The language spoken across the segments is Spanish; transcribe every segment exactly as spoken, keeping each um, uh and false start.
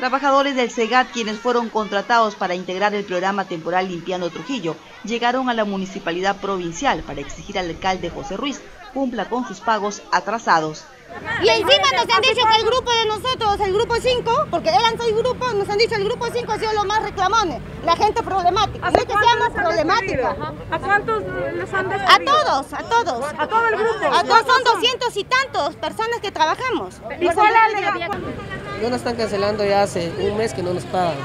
Trabajadores del SEGAT, quienes fueron contratados para integrar el programa temporal Limpiando Trujillo, llegaron a la municipalidad provincial para exigir al alcalde José Ruiz cumpla con sus pagos atrasados. Y encima nos han dicho que el grupo de nosotros, el grupo cinco, porque eran seis grupos, nos han dicho que el grupo cinco ha sido los más reclamones, la gente problemática. No es que seamos problemática. ¿A cuántos les han despedido? A todos, a todos. ¿A todo el grupo? A todos son doscientos y tantos personas que trabajamos. ¿Y cuál es la ley? Ya nos están cancelando ya hace un mes que no nos pagan.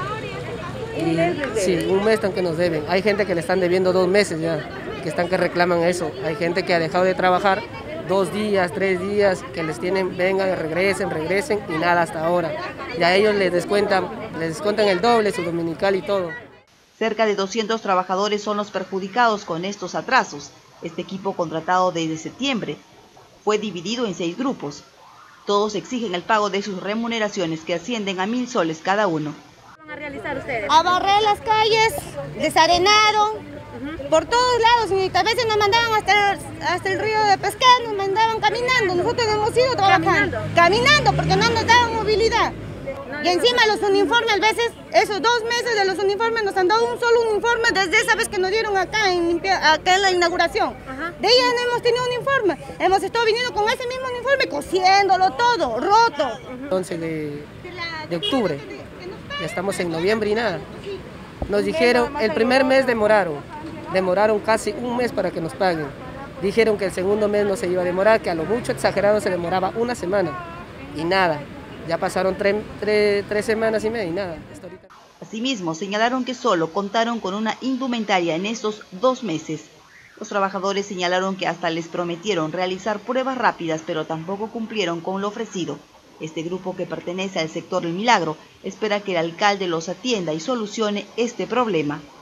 Y, sí, un mes están que nos deben. Hay gente que le están debiendo dos meses ya, que están que reclaman eso. Hay gente que ha dejado de trabajar dos días, tres días, que les tienen, vengan, regresen, regresen y nada hasta ahora. Y a ellos les descuentan, les descuentan el doble, su dominical y todo. Cerca de doscientos trabajadores son los perjudicados con estos atrasos. Este equipo, contratado desde septiembre, fue dividido en seis grupos. Todos exigen el pago de sus remuneraciones, que ascienden a mil soles cada uno. ¿Qué van a realizar ustedes? A barrer las calles, desarenado, uh-huh. Por todos lados, señorita. A veces nos mandaban hasta el, hasta el río de pescar, nos mandaban caminando. Nosotros hemos ido trabajando. Caminando, caminando porque no nos daban movilidad. No, y encima los uniformes, a veces, esos dos meses de los uniformes, nos han dado un solo uniforme desde esa vez que nos dieron acá en, acá en la inauguración. Ajá. De ahí ya no hemos tenido uniforme. Hemos estado viniendo con ese mismo uniforme, cosiéndolo todo, roto. once de, de octubre, ya estamos en noviembre y nada. Nos dijeron, el primer mes demoraron, demoraron casi un mes para que nos paguen. Dijeron que el segundo mes no se iba a demorar, que a lo mucho exagerado se demoraba una semana y nada. Ya pasaron tres, tres, tres semanas y media y nada. Asimismo, señalaron que solo contaron con una indumentaria en estos dos meses. Los trabajadores señalaron que hasta les prometieron realizar pruebas rápidas, pero tampoco cumplieron con lo ofrecido. Este grupo, que pertenece al sector El Milagro, espera que el alcalde los atienda y solucione este problema.